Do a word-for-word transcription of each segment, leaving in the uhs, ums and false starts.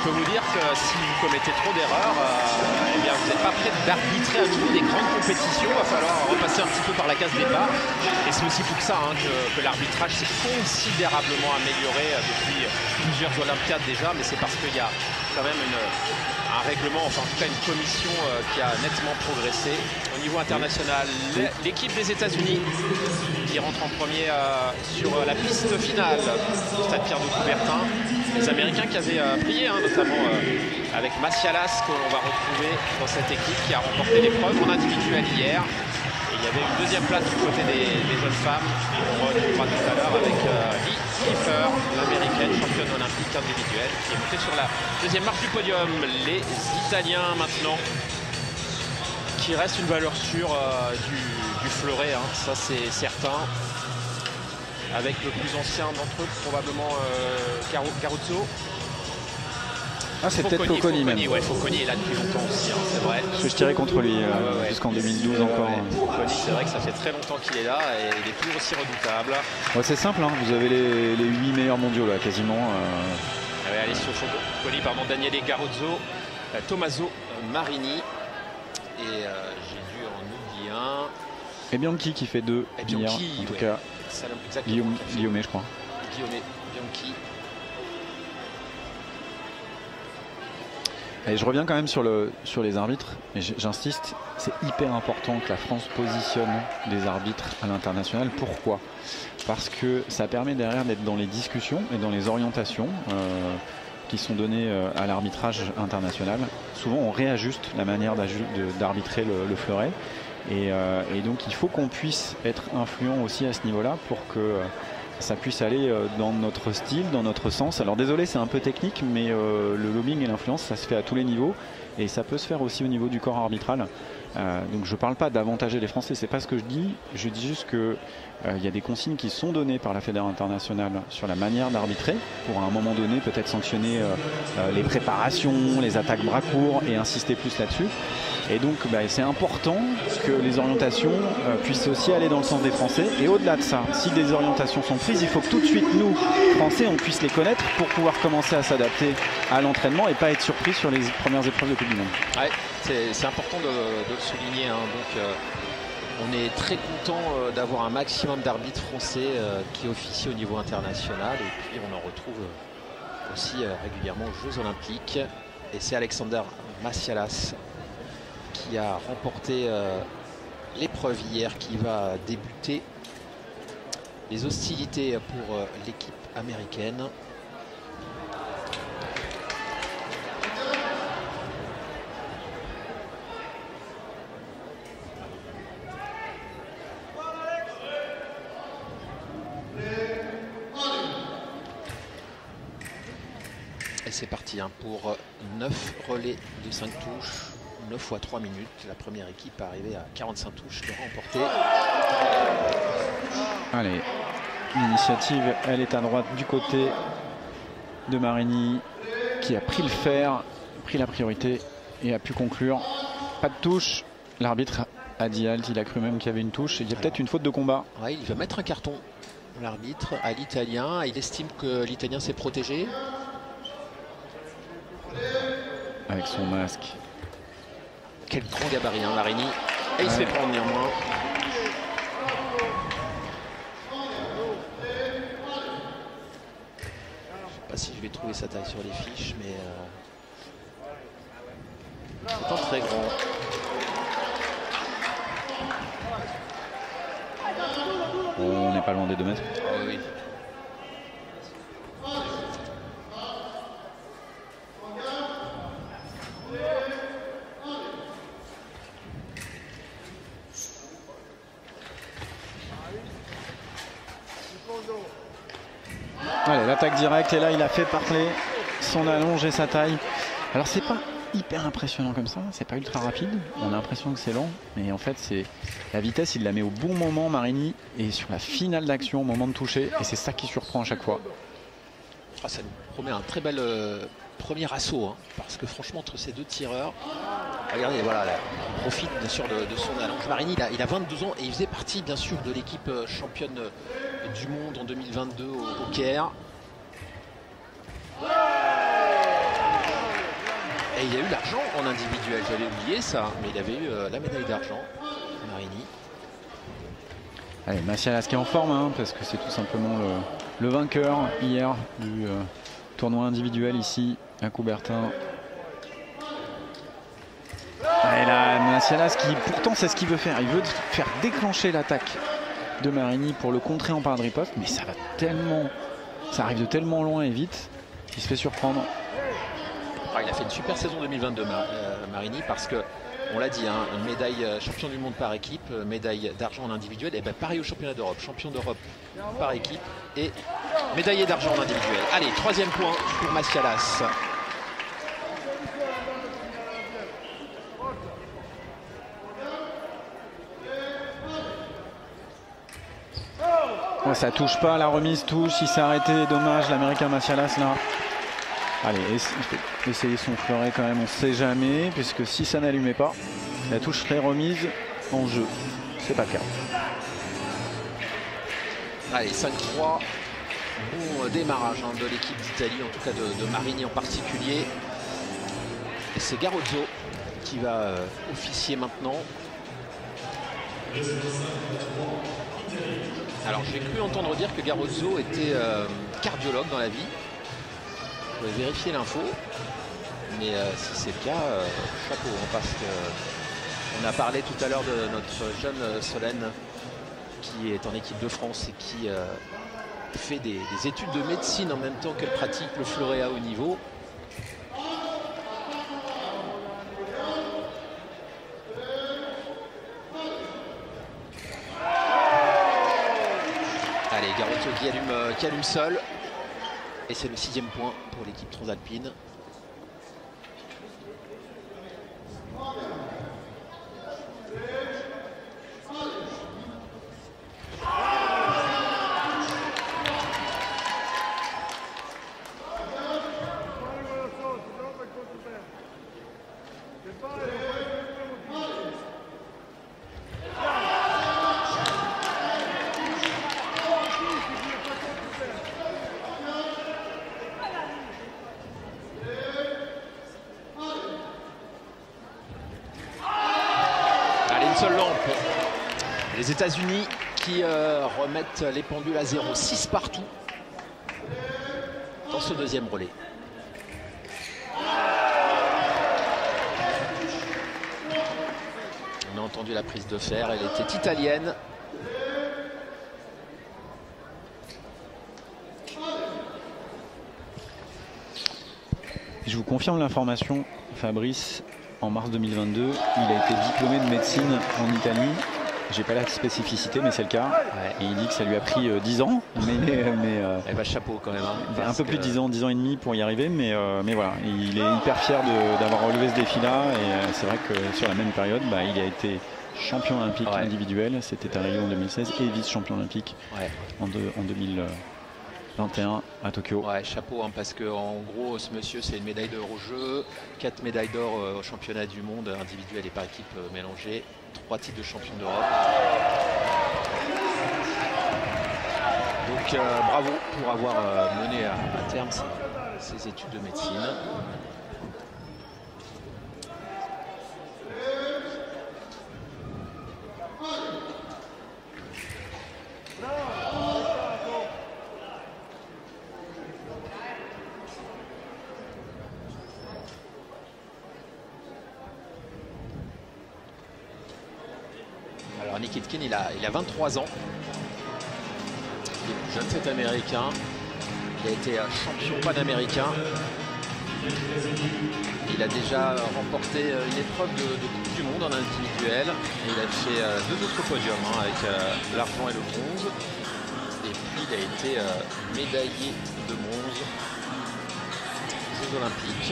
peux vous dire que si vous commettez trop d'erreurs, euh, eh bien vous n'êtes pas prêt d'arbitrer à nouveau des grandes compétitions. Il va falloir repasser un petit peu par la case départ. Et c'est aussi pour ça hein, que, que l'arbitrage s'est considérablement amélioré euh, depuis plusieurs Olympiades déjà. Mais c'est parce qu'il y a quand même une, un règlement, enfin en tout cas une commission euh, qui a nettement progressé. Au niveau international, l'équipe des États-Unis qui rentre en premier euh, sur euh, la piste finale du stade Pierre de Coubertin. Les Américains qui avaient euh, brillé, hein, notamment euh, avec Macialas, que l'on va retrouver dans cette équipe qui a remporté l'épreuve en individuel hier. Et il y avait une deuxième place du côté des, des jeunes femmes. On retrouvera tout à l'heure avec euh, Lee Kiefer, l'américaine championne olympique individuelle, qui est montée sur la deuxième marche du podium. Les Italiens maintenant, qui reste une valeur sûre euh, du, du fleuret, hein, ça c'est certain. Avec le plus ancien d'entre eux, probablement euh, Garuzzo. Ah, c'est peut-être Fauconi même. Ouais, Fauconi est là depuis longtemps aussi, hein, c'est vrai. Je tirais contre lui euh, ouais, ouais. jusqu'en deux mille douze encore. Ouais, Fauconi, c'est vrai que ça fait très longtemps qu'il est là et il est toujours aussi redoutable. Ouais, c'est simple, hein, vous avez les, les huit meilleurs mondiaux là, quasiment. Euh... Ouais, Alessio Fauconi, pardon, Daniele Garuzzo, euh, Tommaso Marini. Et euh, j'ai dû en oublier un. Et Bianchi qui fait deux. Et Bianchi, hier, en tout ouais. cas. Guillaume, Guillaume, je crois. Guillaume, Bianchi. Et je reviens quand même sur, le, sur les arbitres. Et j'insiste, c'est hyper important que la France positionne des arbitres à l'international. Pourquoi? Parce que ça permet derrière d'être dans les discussions et dans les orientations euh, qui sont données euh, à l'arbitrage international. Souvent, on réajuste la manière d'arbitrer le, le fleuret. Et, euh, et donc il faut qu'on puisse être influent aussi à ce niveau-là pour que euh, ça puisse aller euh, dans notre style, dans notre sens. Alors désolé, c'est un peu technique, mais euh, le lobbying et l'influence, ça se fait à tous les niveaux. Et ça peut se faire aussi au niveau du corps arbitral. Euh, donc je ne parle pas d'avantager les Français, c'est pas ce que je dis. Je dis juste qu'il euh, y a des consignes qui sont données par la Fédération internationale sur la manière d'arbitrer pour à un moment donné peut-être sanctionner euh, euh, les préparations, les attaques bras courts et insister plus là-dessus. Et donc bah, c'est important que les orientations euh, puissent aussi aller dans le sens des Français. Et au-delà de ça, si des orientations sont prises, il faut que tout de suite nous, Français, on puisse les connaître pour pouvoir commencer à s'adapter à l'entraînement et pas être surpris sur les premières épreuves de Coupe du Monde. Ouais, c'est important de, de le souligner. Hein. Donc, euh, on est très content euh, d'avoir un maximum d'arbitres français euh, qui officient au niveau international. Et puis on en retrouve euh, aussi euh, régulièrement aux Jeux Olympiques. Et c'est Alexander Macialas qui a remporté euh, l'épreuve hier, qui va débuter les hostilités pour euh, l'équipe américaine. Et c'est parti hein, pour neuf relais de cinq touches. neuf fois trois minutes. La première équipe arrivée à quarante-cinq touches de remporter. Allez, l'initiative, elle est à droite du côté de Marini qui a pris le fer, pris la priorité et a pu conclure. Pas de touche. L'arbitre a dit halt, il a cru même qu'il y avait une touche. Il y a peut-être une faute de combat. Ouais, il va mettre un carton, l'arbitre, à l'Italien. Il estime que l'Italien s'est protégé. Avec son masque. Quel grand gabarit, hein, Marini. Et il ouais. se fait prendre néanmoins. Je sais pas si je vais trouver sa taille sur les fiches, mais euh... c'est pas très grand. On n'est pas loin des deux mètres. Oh, oui. Allez, l'attaque directe, et là il a fait parler son allonge et sa taille. Alors c'est pas hyper impressionnant comme ça, c'est pas ultra rapide, on a l'impression que c'est lent, mais en fait c'est la vitesse, il la met au bon moment Marini, et sur la finale d'action au moment de toucher, et c'est ça qui surprend à chaque fois. Ah, ça nous promet un très bel euh, premier assaut, hein, parce que franchement entre ces deux tireurs, regardez, voilà, là, on profite bien sûr de, de son allonge. Marini il a, il a vingt-deux ans et il faisait partie bien sûr de l'équipe championne du monde en deux mille vingt-deux au, au Caire. Et il y a eu l'argent en individuel, j'avais oublié ça, mais il avait eu euh, la médaille d'argent, Marini. Allez, Massialas qui est en forme, hein, parce que c'est tout simplement le, le vainqueur hier du euh, tournoi individuel ici à Coubertin. Et là, Massialas qui pourtant c'est ce qu'il veut faire, il veut faire déclencher l'attaque de Marini pour le contrer en part de riposte, mais ça va tellement, ça arrive de tellement loin et vite qu'il se fait surprendre. Ah, il a fait une super saison deux mille vingt-deux, Mar euh, Marini, parce que on l'a dit, hein, une médaille euh, champion du monde par équipe, euh, médaille d'argent en individuel, et ben pareil au championnat d'Europe, champion d'Europe par équipe et médaillé d'argent en individuel. Allez, troisième point pour Massialas. Ouais, ça touche pas, la remise touche, il s'est arrêté, dommage, l'Américain Massialas là. Allez, essayer son fleuret quand même, on ne sait jamais, puisque si ça n'allumait pas, la touche serait remise en jeu. C'est pas le cas. Allez, cinq trois, bon démarrage hein, de l'équipe d'Italie, en tout cas de, de Marini en particulier. Et c'est Garozzo qui va euh, officier maintenant. Alors j'ai cru entendre dire que Garozzo était euh, cardiologue dans la vie. Je vais vérifier l'info, mais euh, si c'est le cas, euh, chapeau, hein, parce que on a parlé tout à l'heure de notre jeune euh, Solène qui est en équipe de France et qui euh, fait des, des études de médecine en même temps qu'elle pratique le fleuret à haut niveau. Allez, Garozzo qui allume, euh, qui allume seul. Et c'est le sixième point pour l'équipe transalpine. Les États-Unis qui euh, remettent les pendules à zéro, six partout dans ce deuxième relais. On a entendu la prise de fer, elle était italienne. Je vous confirme l'information, Fabrice, en mars deux mille vingt-deux, il a été diplômé de médecine en Italie. J'ai pas la spécificité, mais c'est le cas. Ouais. Et il dit que ça lui a pris euh, dix ans. Mais, mais euh, eh ben, chapeau quand même. Hein, un peu que... plus de dix ans, dix ans et demi pour y arriver. Mais, euh, mais voilà, il est hyper fier d'avoir relevé ce défi-là. Et euh, c'est vrai que sur la même période, bah, il a été champion olympique ouais. individuel. C'était à Rio en deux mille seize et vice-champion olympique ouais. en, de, en deux mille vingt et un à Tokyo. Ouais, chapeau, hein, parce que en gros, ce monsieur, c'est une médaille d'or au jeu, quatre médailles d'or euh, au championnat du monde individuel et par équipe euh, mélangée. Trois titres de champion d'Europe. Donc euh, bravo pour avoir euh, mené à, à terme ces, ces études de médecine. Alors Nikitkin, il a, il a vingt-trois ans. Il est plus jeune, cet américain. Il a été champion panaméricain. Il a déjà remporté une épreuve de, de Coupe du Monde en individuel. Et il a fait euh, deux autres podiums hein, avec euh, l'argent et le bronze. Et puis il a été euh, médaillé de bronze aux Jeux Olympiques.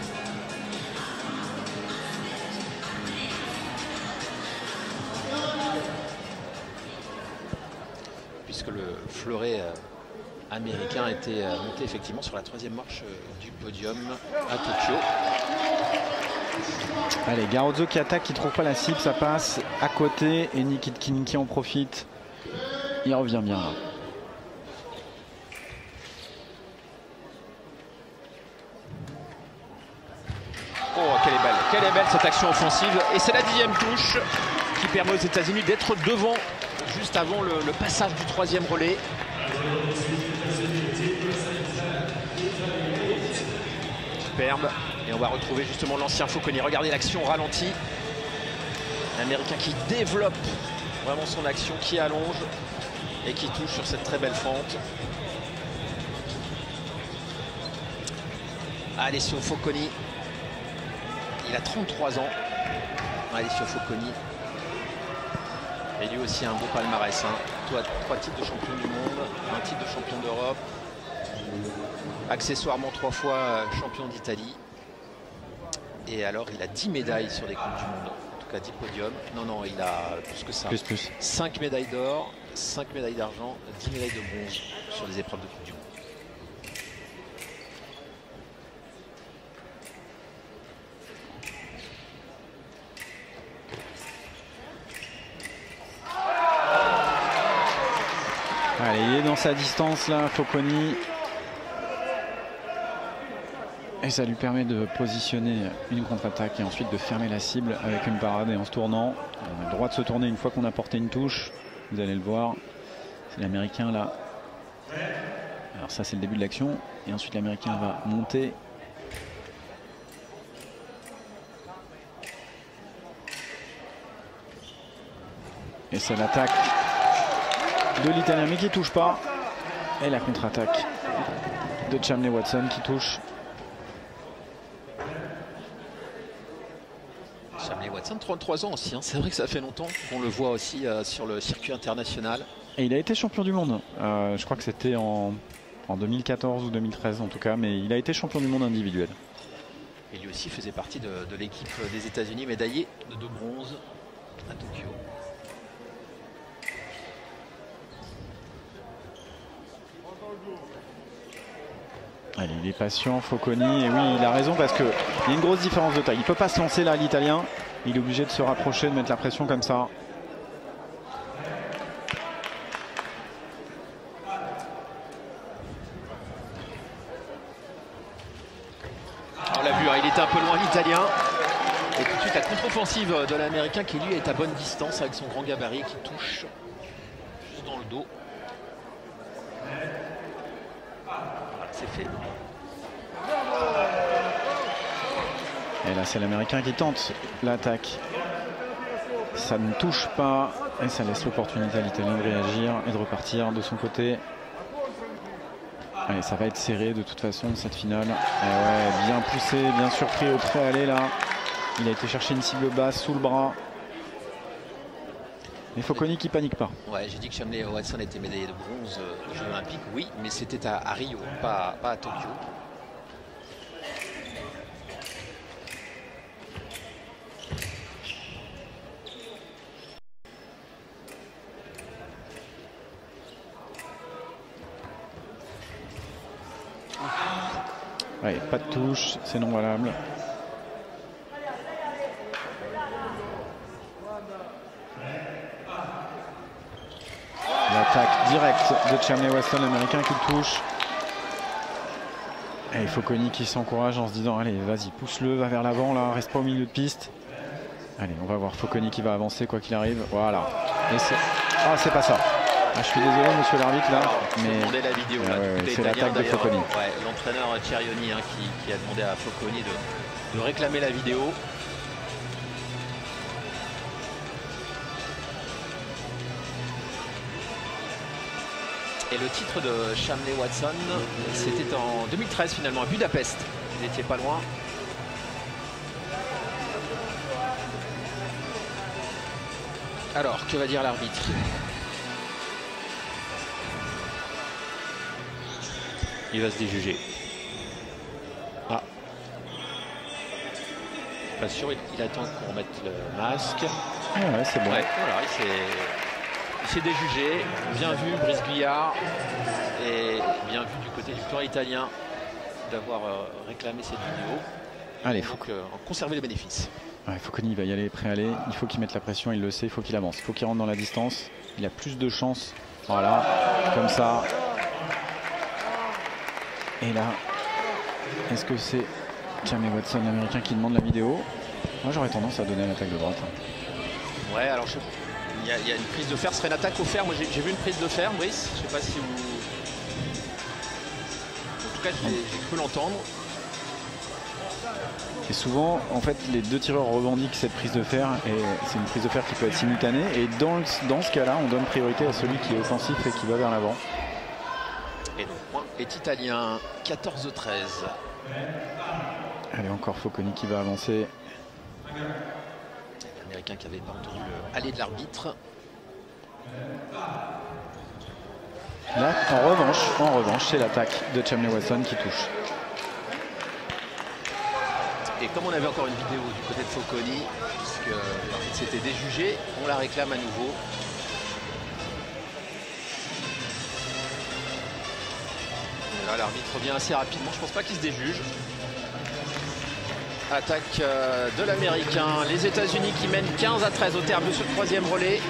Puisque le fleuret euh, américain était euh, monté effectivement sur la troisième marche euh, du podium à Tokyo. Allez, Garozzo qui attaque, qui trouve pas la cible, ça passe à côté et Nikitkin qui en profite. Il revient bien là. Oh, quelle est belle, quelle est belle cette action offensive. Et c'est la dixième touche qui permet aux États-Unis d'être devant juste avant le, le passage du troisième relais. Superbe. Et on va retrouver justement l'ancien Fauconnier. Regardez l'action ralentie. L'Américain qui développe vraiment son action, qui allonge et qui touche sur cette très belle fente. Alessio Fauconi. Il a trente-trois ans. Alessio Fauconi. Et lui aussi un beau palmarès. Hein. Trois, trois titres de champion du monde, un titre de champion d'Europe. Accessoirement trois fois champion d'Italie. Et alors il a dix médailles sur les Coupes du Monde. En tout cas dix podiums. Non, non, il a plus que ça. Plus, plus. cinq médailles d'or, cinq médailles d'argent, dix médailles de bronze sur les épreuves de Coupe du Monde. Allez, il est dans sa distance là, Fauconi. Et ça lui permet de positionner une contre-attaque et ensuite de fermer la cible avec une parade et en se tournant. On a le droit de se tourner une fois qu'on a porté une touche. Vous allez le voir. C'est l'Américain là. Alors ça c'est le début de l'action. Et ensuite l'Américain va monter. Et c'est l'attaque de l'Italien mais qui ne touche pas. Et la contre-attaque de Chamley Watson qui touche. Chamley Watson, trente-trois ans aussi, hein. C'est vrai que ça fait longtemps qu'on le voit aussi euh, sur le circuit international. Et il a été champion du monde, euh, je crois que c'était en, en deux mille quatorze ou deux mille treize en tout cas, mais il a été champion du monde individuel. Et lui aussi faisait partie de, de l'équipe des États-Unis, médaillé de bronze à Tokyo. Allez, il est patient, Fauconi, et oui, il a raison parce qu'il y a une grosse différence de taille. Il ne peut pas se lancer là, l'Italien. Il est obligé de se rapprocher, de mettre la pression comme ça. On l'a vu, hein, il était un peu loin, l'Italien. Et tout de suite, la contre-offensive de l'Américain qui lui est à bonne distance avec son grand gabarit qui touche juste dans le dos. C'est fait. Et là c'est l'Américain qui tente l'attaque. Ça ne touche pas et ça laisse l'opportunité à l'Italien de réagir et de repartir de son côté. Allez, ça va être serré de toute façon cette finale. Et ouais, bien poussé, bien surpris au pré-aller là. Il a été chercher une cible basse sous le bras. Et Fauconi qui panique pas. Ouais, j'ai dit que Chamley Watson était médaillé de bronze aux Jeux Olympiques, oui, mais c'était à, à Rio, pas, pas à Tokyo. Ouais, pas de touche, c'est non valable. L'attaque directe de Chamley Watson, l'Américain qui touche. Et Fauconi qui s'encourage en se disant allez, vas-y, pousse-le, va vers l'avant, là, reste pas au milieu de piste. Allez, on va voir Fauconi qui va avancer quoi qu'il arrive. Voilà. Et c'est ah, c'est pas ça. Ah, je suis désolé, monsieur l'arbitre, là. Mais la vidéo, ah, ouais, ouais, c'est l'attaque de Fauconi. Ouais, l'entraîneur Cerioni hein, qui, qui a demandé à Fauconi de, de réclamer la vidéo. Et le titre de Chamley Watson, c'était en deux mille treize finalement, à Budapest. Il n'était pas loin. Alors, que va dire l'arbitre? Il va se déjuger. Ah. Pas sûr, il, il attend qu'on mette le masque. Ah ouais, c'est bon. Ouais, voilà, il s'est... Il s'est déjugé, bien vu Brice Guyard et bien vu du côté du camp italien d'avoir euh, réclamé cette vidéo. Allez, il faut que, euh, conserver les bénéfices. Ouais, Fauconi va y aller pré-aller, il faut qu'il mette la pression, il le sait, il faut qu'il avance, il faut qu'il rentre dans la distance, il a plus de chance, voilà, comme ça. Et là, est-ce que c'est Jamie Watson, l'américain, qui demande la vidéo. Moi j'aurais tendance à donner l'attaque de droite. Ouais, alors je... il, y a, il y a une prise de fer, ce serait une attaque au fer. Moi j'ai vu une prise de fer, Brice. Je sais pas si vous. En tout cas, j'ai cru l'entendre. Et souvent, en fait, les deux tireurs revendiquent cette prise de fer et c'est une prise de fer qui peut être simultanée. Et dans, le, dans ce cas-là, on donne priorité à celui qui est offensif et qui va vers l'avant. Et donc, point est italien, quatorze treize. Allez, encore Focconi qui va avancer. L'américain qui avait pas entendu le aller de l'arbitre. Là, en revanche, en revanche, c'est l'attaque de Chamley Watson qui touche. Et comme on avait encore une vidéo du côté de Focconi, puisque l'arbitre s'était déjugé, on la réclame à nouveau. Et là, l'arbitre revient assez rapidement. Je pense pas qu'il se déjuge. Attaque de l'américain. Les États-Unis qui mènent quinze à treize au terme de ce troisième relais.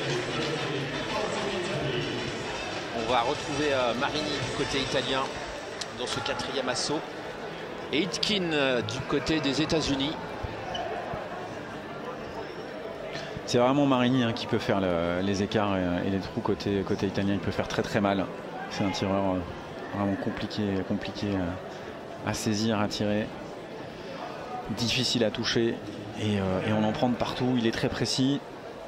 On va retrouver Marini du côté italien dans ce quatrième assaut. Et Aitken du côté des États-Unis. C'est vraiment Marini hein, qui peut faire le, les écarts et, et les trous côté, côté italien. Il peut faire très très mal. C'est un tireur euh, vraiment compliqué, compliqué euh, à saisir, à tirer. Difficile à toucher. Et, euh, et on en prend de partout. Il est très précis.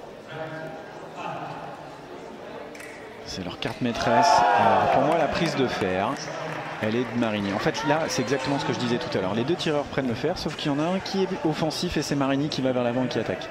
C'est leur carte maîtresse. Alors, pour moi, la prise de fer, elle est de Marini. En fait, là, c'est exactement ce que je disais tout à l'heure. Les deux tireurs prennent le fer, sauf qu'il y en a un qui est offensif et c'est Marini qui va vers l'avant et qui attaque.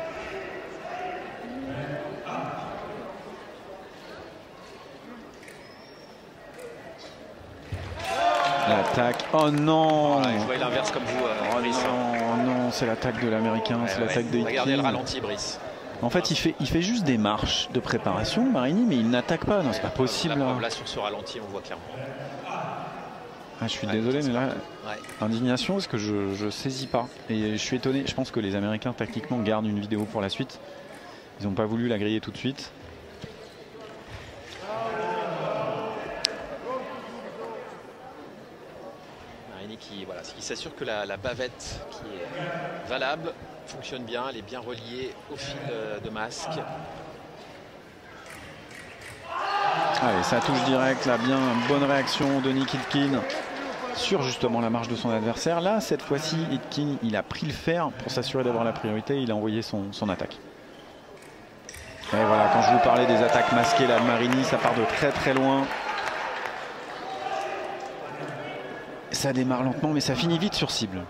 L'attaque. Oh non! Voilà, je voyais l'inverse comme vous, euh, oh Brice. non, non, c'est l'attaque de l'américain, Ouais, c'est ouais. l'attaque de Aitken. Regardez le ralenti, Brice. En fait, il fait, il fait juste des marches de préparation, Marini, mais il n'attaque pas. Non, c'est pas possible. La Là. preuve, là, sur ce ralenti, on voit clairement. Ah, je suis Ouais, désolé, mais là, ouais. indignation, parce que je, je saisis pas. Et je suis étonné. Je pense que les Américains, tactiquement, gardent une vidéo pour la suite. Ils n'ont pas voulu la griller tout de suite. Marini qui, voilà, qui s'assure que la, la bavette qui est valable fonctionne bien, elle est bien reliée au fil de masque. Allez, ça touche direct, là, bien, bonne réaction de Nick Aitken sur justement la marche de son adversaire. Là, cette fois-ci, Aitken, il a pris le fer pour s'assurer d'avoir la priorité, il a envoyé son, son attaque. Et voilà, quand je vous parlais des attaques masquées, là, Marini, ça part de très très loin. Ça démarre lentement, mais ça finit vite sur cible.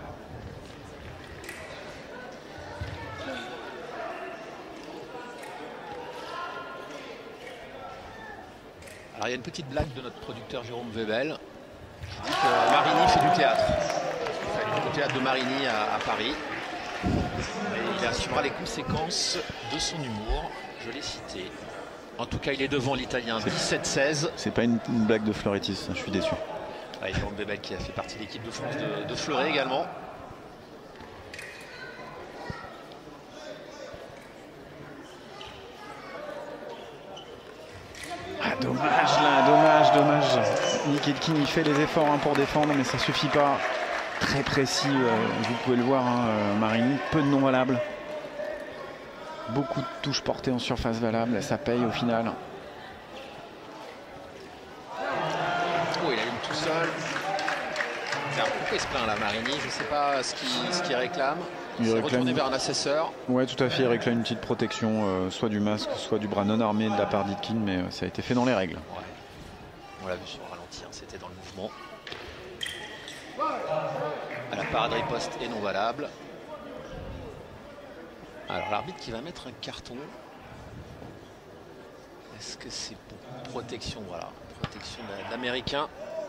Alors il y a une petite blague de notre producteur Jérôme Webel qui dit que Marini fait du théâtre. Il fait du théâtre de Marini à, à Paris. Et il assumera les conséquences de son humour. Je l'ai cité. En tout cas, il est devant l'Italien dix-sept seize. C'est pas une, une blague de Fleuretis, je suis déçu. Ouais, Jérôme Webel qui a fait partie de l'équipe de France de, de Fleuret également. Ah, dommage là, dommage, dommage. Nick Aitken, il fait les efforts hein, pour défendre, mais ça suffit pas. Très précis, euh, vous pouvez le voir, hein, euh, Marini, peu de non valables. Beaucoup de touches portées en surface valable, ça paye au final. Oh, il allume tout seul. Alors, pourquoi il se plaint là, Marini? Je ne sais pas ce qu'il ce qu'il réclame. Il s'est retourné vers un assesseur. Ouais, tout à fait. Il réclame une petite protection, euh, soit du masque, soit du bras non armé de la part d'Aitken, mais euh, ça a été fait dans les règles. Ouais. On l'a vu sur le ralenti, hein, c'était dans le mouvement. À la parade riposte est non valable. Alors l'arbitre qui va mettre un carton. Est-ce que c'est pour protection? Voilà, protection de l'Américain.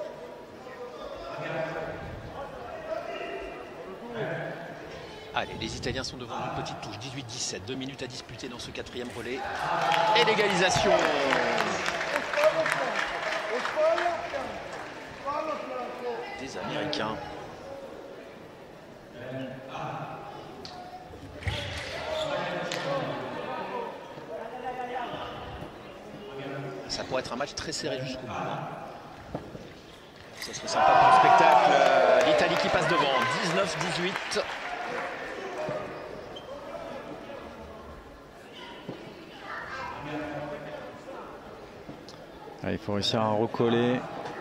Allez, les Italiens sont devant une petite touche, dix-huit dix-sept, deux minutes à disputer dans ce quatrième relais. Et l'égalisation des Américains. Ça pourrait être un match très serré jusqu'au bout. Ça serait sympa pour le spectacle. l'Italie qui passe devant, dix-neuf dix-huit. Il faut réussir à recoller.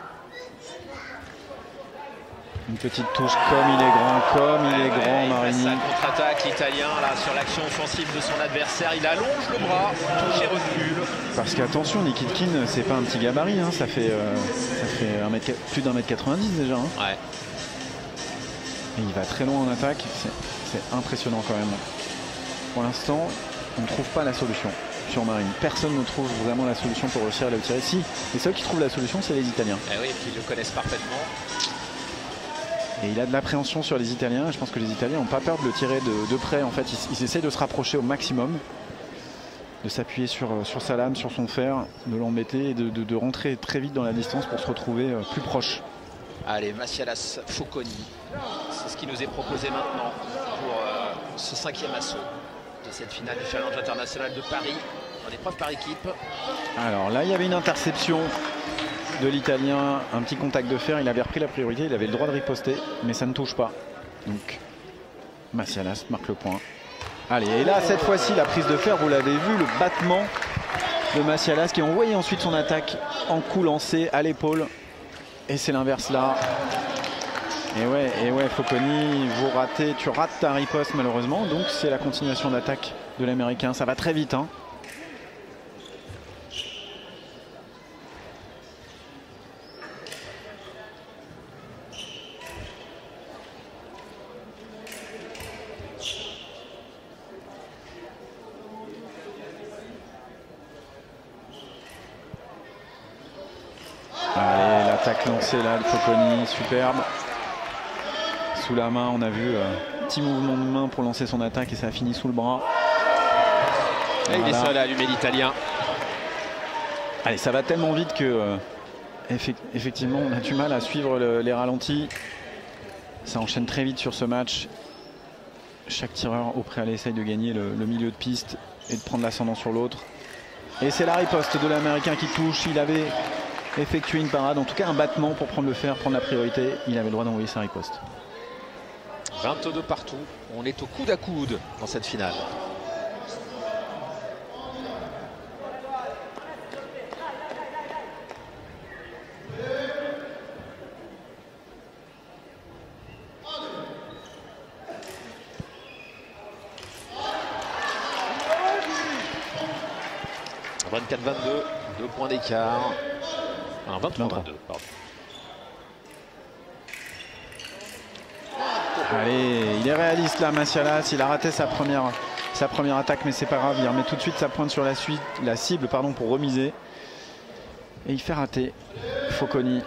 Une petite touche comme il est grand, comme il est ouais, grand, il Marini. passe sa contre-attaque, l'Italien, là, sur l'action offensive de son adversaire. Il allonge le bras, touche et recule. Parce qu'attention, Nikitkin, c'est pas un petit gabarit, hein, ça fait, euh, ça fait un mètre, plus d'un mètre quatre-vingt-dix déjà. Hein. Ouais. Et il va très loin en attaque, c'est impressionnant quand même. Pour l'instant, on ne trouve pas la solution sur Marini. Personne ne trouve vraiment la solution pour réussir à le tirer. Si, les seuls qui trouvent la solution, c'est les Italiens. Eh oui, et puis ils le connaissent parfaitement. Et il a de l'appréhension sur les Italiens. Je pense que les Italiens n'ont pas peur de le tirer de, de près. En fait, ils, ils essayent de se rapprocher au maximum, de s'appuyer sur, sur sa lame, sur son fer, de l'embêter et de, de, de rentrer très vite dans la distance pour se retrouver plus proche. Allez, Massialas Focconi, c'est ce qui nous est proposé maintenant pour euh, ce cinquième assaut de cette finale du Challenge international de Paris en épreuve par équipe. Alors là, il y avait une interception de l'Italien, un petit contact de fer, il avait repris la priorité, il avait le droit de riposter, mais ça ne touche pas. Donc Massialas marque le point. Allez, et là, cette fois-ci, la prise de fer, vous l'avez vu, le battement de Massialas qui a envoyé ensuite son attaque en coup lancé à l'épaule. Et c'est l'inverse là. Et ouais, et ouais, Focconi, vous ratez, tu rates ta riposte malheureusement. Donc c'est la continuation d'attaque de l'Américain. Ça va très vite, hein. Allez, l'attaque lancée là de Focconi, superbe. Sous la main, on a vu un euh, petit mouvement de main pour lancer son attaque et ça a fini sous le bras. Et voilà. Il est seul à allumer l'Italien. Allez, ça va tellement vite que euh, effect effectivement on a du mal à suivre le, les ralentis. Ça enchaîne très vite sur ce match. Chaque tireur au préalé essaye de gagner le, le milieu de piste et de prendre l'ascendant sur l'autre. Et c'est la riposte de l'Américain qui touche. Il avait effectué une parade, en tout cas un battement pour prendre le fer, prendre la priorité. Il avait le droit d'envoyer sa riposte. vingt-deux partout. On est au coude à coude dans cette finale. vingt-quatre vingt-deux, deux points d'écart. Enfin, vingt-trois vingt-deux, pardon. Allez, il est réaliste là, Massialas. Il a raté sa première, sa première attaque, mais c'est pas grave. Il remet tout de suite sa pointe sur la, suite, la cible pardon, pour remiser. Et il fait rater Focconi.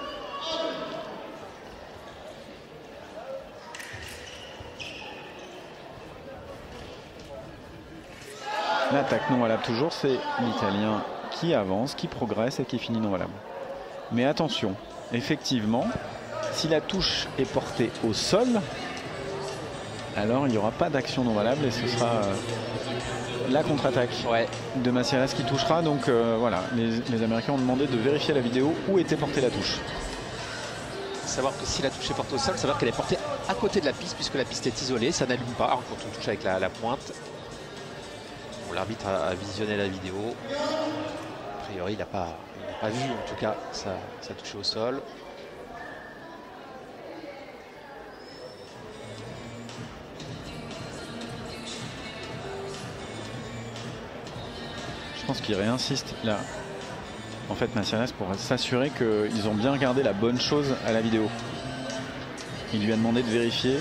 L'attaque non valable toujours, c'est l'Italien qui avance, qui progresse et qui finit non valable. Mais attention, effectivement, si la touche est portée au sol, alors il n'y aura pas d'action non valable et ce sera euh, la contre-attaque ouais. de Massialas qui touchera. Donc euh, voilà, les, les Américains ont demandé de vérifier la vidéo où était portée la touche. Savoir que si la touche est portée au sol, savoir qu'elle est portée à côté de la piste puisque la piste est isolée, ça n'allume pas quand on touche avec la, la pointe. Bon, l'arbitre a, a visionné la vidéo. A priori, il n'a pas, pas vu en tout cas ça, ça touché au sol. Je pense qu'il réinsiste là. En fait, Massialas pour s'assurer qu'ils ont bien regardé la bonne chose à la vidéo. Il lui a demandé de vérifier.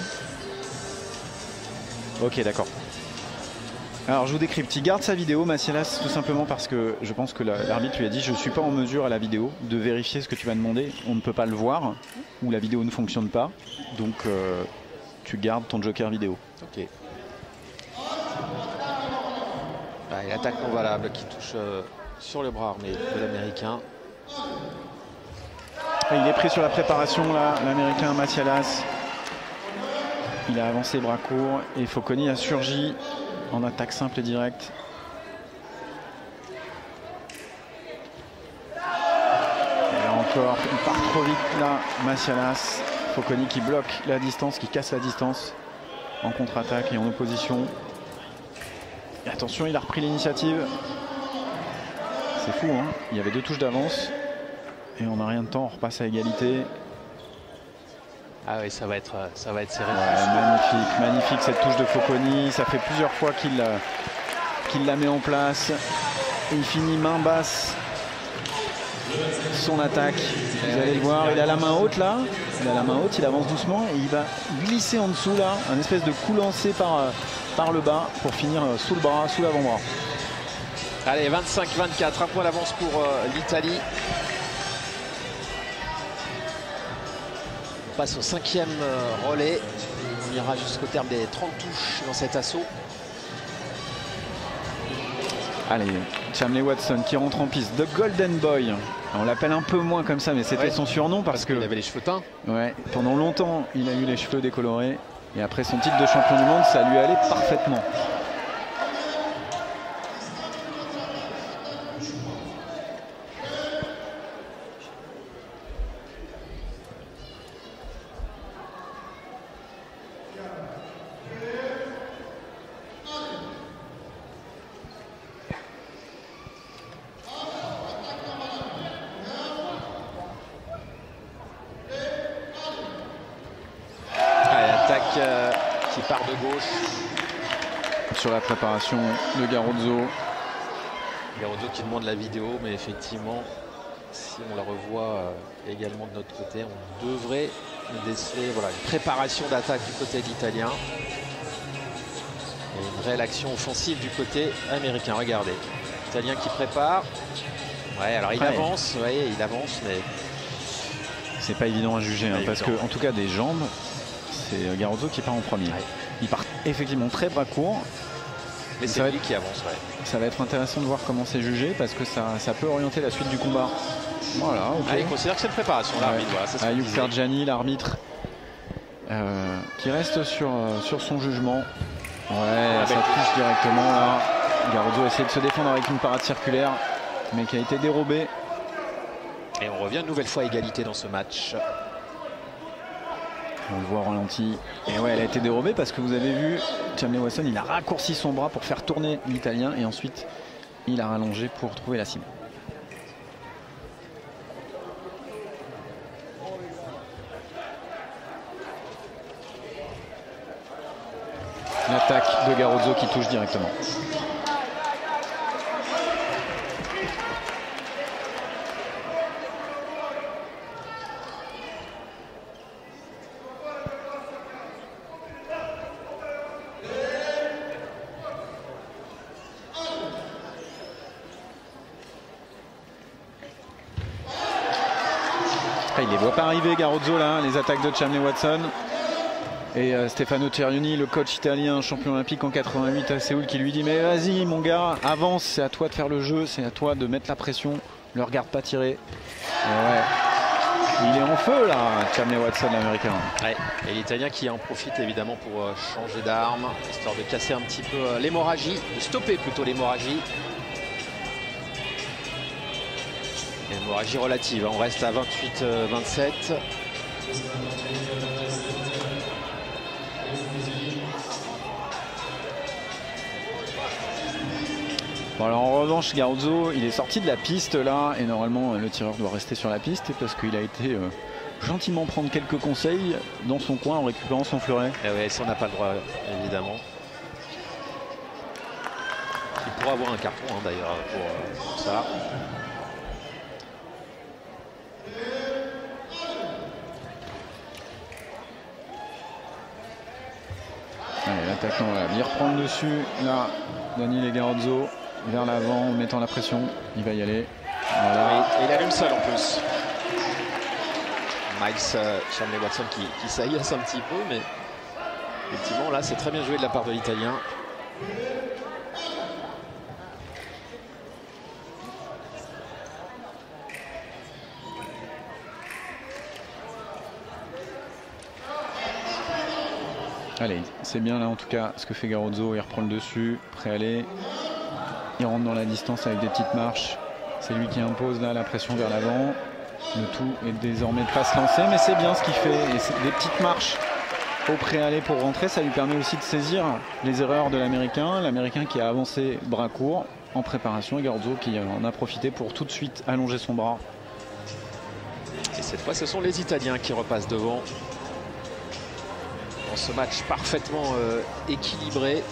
Ok, d'accord. Alors je vous décrypte, il garde sa vidéo, Massialas, tout simplement parce que je pense que l'arbitre lui a dit je ne suis pas en mesure à la vidéo de vérifier ce que tu m'as demandé, on ne peut pas le voir, ou la vidéo ne fonctionne pas, donc euh, tu gardes ton joker vidéo. Ok. Ah, et l'attaque non valable qui touche euh, sur le bras armé de l'Américain. Il est pris sur la préparation là, l'Américain Massialas. Il a avancé bras courts et Focconi a surgi en attaque simple et directe. Et là encore, il part trop vite là, Massialas. Focconi qui bloque la distance, qui casse la distance en contre-attaque et en opposition. Et attention, il a repris l'initiative. C'est fou, hein. Il y avait deux touches d'avance et on n'a rien de temps, on repasse à égalité. Ah oui, ça va être, ça va être serré. Ouais, magnifique, magnifique cette touche de Focconi. Ça fait plusieurs fois qu'il euh, qu'il la met en place. Et il finit main basse son attaque. Vous allez le voir, il a la main haute là. Il a la main haute, il avance doucement et il va glisser en dessous là. Un espèce de coup lancé par, euh, par le bas pour finir euh, sous le bras, sous l'avant-bras. Allez, vingt-cinq vingt-quatre, un point d'avance pour euh, l'Italie. On passe au cinquième euh, relais. On ira jusqu'au terme des trente touches dans cet assaut. Allez, Chamley Watson qui rentre en piste. The Golden Boy. On l'appelle un peu moins comme ça, mais c'était ouais, son surnom parce, parce que il avait les cheveux teints. Ouais, pendant longtemps, il a eu les cheveux décolorés. Et après son titre de champion du monde, ça lui allait parfaitement. Qui part de gauche. Sur la préparation de Garozzo. Garozzo qui demande la vidéo, mais effectivement, si on la revoit euh, également de notre côté, on devrait déceler voilà, une préparation d'attaque du côté de l'Italien. Et une réelle action offensive du côté américain. Regardez, l'Italien qui prépare. Ouais, alors il ouais. avance, ouais, il avance, mais c'est pas évident à juger, hein, parce que en tout cas des jambes. C'est Garozzo qui part en premier. Ouais. Il part effectivement très bras court. Mais c'est lui qui avance. Ouais. Ça va être intéressant de voir comment c'est jugé parce que ça, ça peut orienter la suite du combat. Voilà. Okay. Allez, il considère que c'est une préparation, l'arbitre. Ouais. Voilà, Ayub Ferjani, l'arbitre, euh, qui reste sur, euh, sur son jugement. Ouais, ah, ça touche directement là. Garozzo essaie de se défendre avec une parade circulaire, mais qui a été dérobée. Et on revient une nouvelle fois à égalité dans ce match. On le voit au ralenti. Et ouais, elle a été dérobée parce que vous avez vu, Chamley Watson, il a raccourci son bras pour faire tourner l'Italien et ensuite il a rallongé pour trouver la cible. L'attaque de Garozzo qui touche directement. Il les voit pas arriver, Garozzo, là, les attaques de Chamley Watson. Et euh, Stefano Cerioni, le coach italien, champion olympique en quatre-vingt-huit à Séoul, qui lui dit mais vas-y mon gars, avance, c'est à toi de faire le jeu, c'est à toi de mettre la pression, le regarde pas tirer. Et ouais. Il est en feu là, Chamley Watson, l'américain. Ouais. Et l'Italien qui en profite évidemment pour euh, changer d'arme, histoire de casser un petit peu euh, l'hémorragie, de stopper plutôt l'hémorragie. Hémorragie relative, on reste à vingt-huit vingt-sept. Bon alors en revanche Garozzo il est sorti de la piste là et normalement le tireur doit rester sur la piste parce qu'il a été euh, gentiment prendre quelques conseils dans son coin en récupérant son fleuret. Et ouais, ça on n'a pas le droit évidemment. Il pourra avoir un carton hein, d'ailleurs pour, pour ça. Allez, l'attaquant va venir prendre dessus là, Daniele Garozzo vers l'avant en mettant la pression, il va y aller. Voilà. Oui, et il allume seul en plus. Miles euh, Chamley Watson qui, qui s'agace un petit peu, mais effectivement là c'est très bien joué de la part de l'Italien. Allez, c'est bien là en tout cas ce que fait Garozzo, il reprend le dessus, prêt à aller. Il rentre dans la distance avec des petites marches. C'est lui qui impose là la pression vers l'avant. Le tout est désormais de ne pas se lancer, mais c'est bien ce qu'il fait. Et des petites marches au préalé pour rentrer, ça lui permet aussi de saisir les erreurs de l'Américain. L'Américain qui a avancé bras court en préparation, et Garzo qui en a profité pour tout de suite allonger son bras. Et cette fois, ce sont les Italiens qui repassent devant. Dans ce match parfaitement euh, équilibré.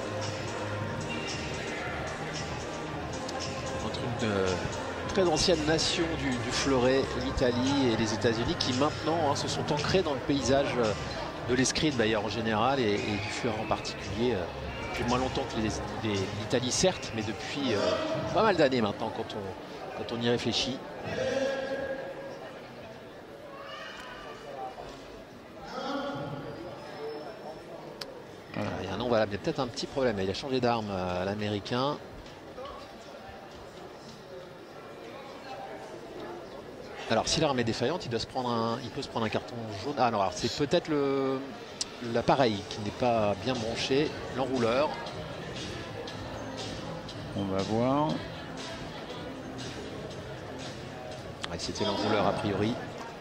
Entre une euh, très ancienne nation du, du fleuret, l'Italie et les États-Unis, qui maintenant hein, se sont ancrés dans le paysage euh, de l'escrime d'ailleurs en général et, et du fleuret en particulier. Euh, depuis moins longtemps que l'Italie certes, mais depuis euh, pas mal d'années maintenant quand on, quand on y réfléchit. Voilà, il y a un nom valable, il y a peut-être un petit problème. Il a changé d'arme à l'Américain. Alors si l'arme est défaillante, il doit se prendre un, il peut se prendre un carton jaune. Ah non, alors c'est peut-être le l'appareil qui n'est pas bien branché, l'enrouleur. On va voir. Ouais, c'était l'enrouleur a priori.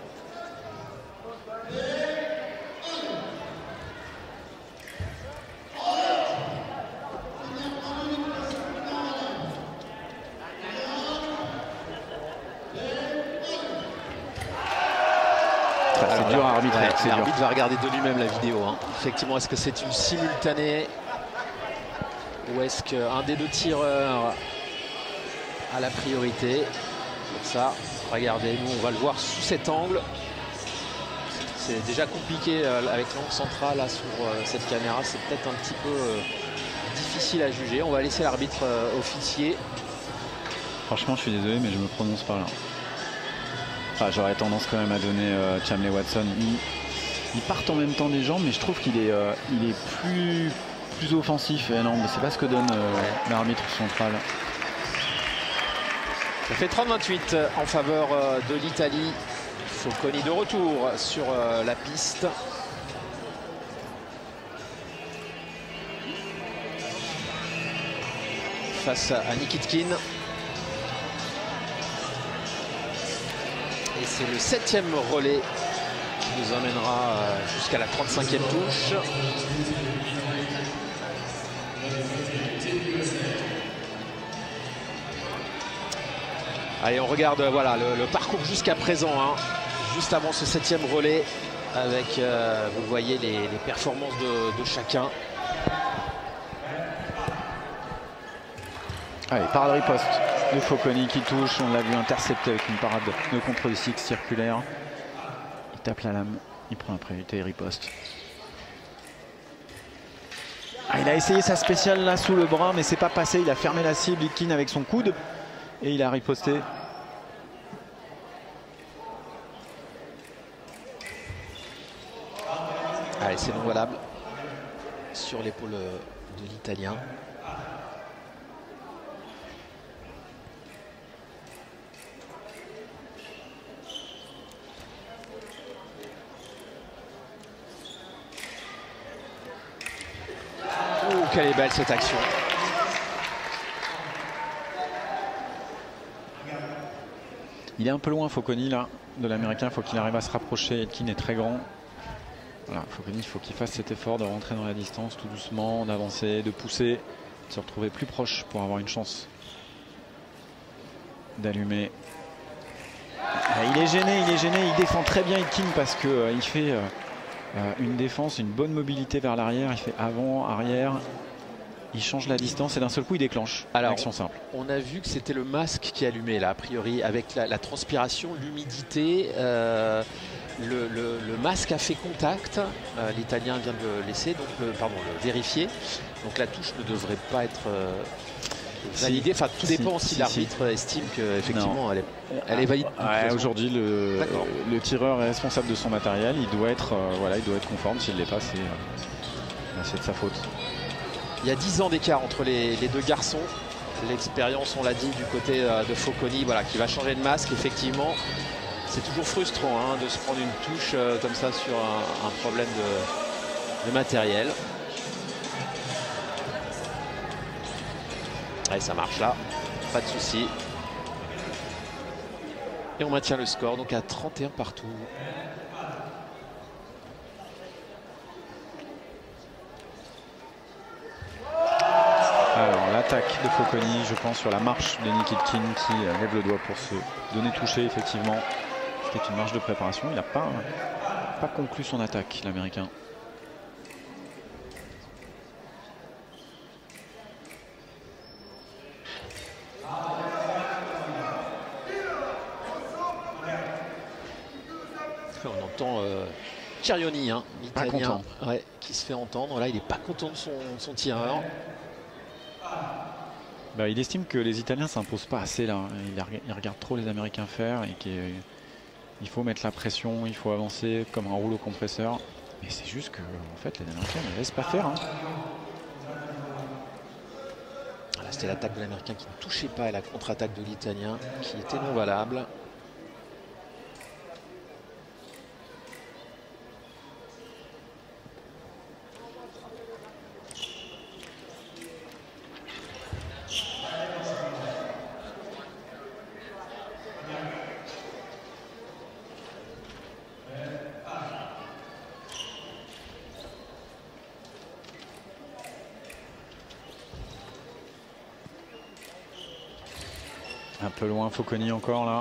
C'est dur à arbitrer. Ouais, l'arbitre va regarder de lui-même la vidéo. Hein. Effectivement, est-ce que c'est une simultanée ou est-ce qu'un des deux tireurs a la priorité? Pour ça, regardez, nous on va le voir sous cet angle. C'est déjà compliqué euh, avec l'angle central là sur euh, cette caméra. C'est peut-être un petit peu euh, difficile à juger. On va laisser l'arbitre euh, officier. Franchement, je suis désolé, mais je me prononce pas là. Enfin, j'aurais tendance quand même à donner euh, Chamley Watson. Il, il part en même temps des jambes, mais je trouve qu'il est, euh, il est plus, plus offensif. Et non, mais c'est pas ce que donne euh, ouais. l'arbitre central. Ça fait trente vingt-huit en faveur euh, de l'Italie. Focconi de retour sur euh, la piste. Face à Nikitkin. Et c'est le septième relais qui nous emmènera jusqu'à la trente-cinquième touche. Allez, on regarde voilà, le, le parcours jusqu'à présent, hein, juste avant ce septième relais, avec, euh, vous voyez, les, les performances de, de chacun. Allez, parade riposte de Focconi qui touche, on l'a vu intercepté avec une parade de contre six circulaire. Il tape la lame, il prend la priorité et riposte. Ah, il a essayé sa spéciale là sous le bras, mais c'est pas passé. Il a fermé la cible, Litkin avec son coude et il a riposté. Allez, c'est non valable sur l'épaule de l'Italien. Quelle est belle cette action. Il est un peu loin Focconi là de l'Américain, il faut qu'il arrive à se rapprocher. Etkin est très grand. Voilà, Focconi, il faut qu'il fasse cet effort de rentrer dans la distance tout doucement, d'avancer, de pousser, de se retrouver plus proche pour avoir une chance d'allumer. Il est gêné, il est gêné, il défend très bien Etkin parce que euh, il fait euh, euh, une défense, une bonne mobilité vers l'arrière, il fait avant, arrière. Il change la distance et d'un seul coup il déclenche. Alors, action simple. On a vu que c'était le masque qui allumait là, a priori, avec la, la transpiration, l'humidité. Euh, le, le, le masque a fait contact. Euh, L'Italien vient de le laisser, donc le, pardon, le vérifier. Donc la touche ne devrait pas être euh, validée. Enfin, tout si, dépend si, si l'arbitre si. estime qu'effectivement elle est, elle est valide. Ouais, aujourd'hui, le, le tireur est responsable de son matériel. Il doit être, euh, voilà, il doit être conforme. S'il ne l'est pas, c'est euh, de sa faute. Il y a dix ans d'écart entre les, les deux garçons. L'expérience, on l'a dit, du côté euh, de Focconi, voilà, qui va changer de masque. Effectivement, c'est toujours frustrant hein, de se prendre une touche euh, comme ça sur un, un problème de, de matériel. Allez, ça marche là, pas de souci. Et on maintient le score donc à trente et un partout. Alors l'attaque de Foconi, je pense, sur la marche de Nikitin qui lève le doigt pour se donner touché. Effectivement, c'était une marche de préparation. Il n'a pas, pas conclu son attaque, l'Américain. On entend euh, Cirioni, hein, l'italien, ouais, qui se fait entendre. Là, il n'est pas content de son, son tireur. Bah, il estime que les Italiens ne s'imposent pas assez là. Il, il regarde trop les Américains faire et qu'il faut mettre la pression, il faut avancer comme un rouleau compresseur. Mais c'est juste que en fait, les Américains ne laissent pas faire. Hein. Voilà, c'était l'attaque de l'Américain qui ne touchait pas et la contre-attaque de l'Italien qui était non valable. Un peu loin, Foconi encore là.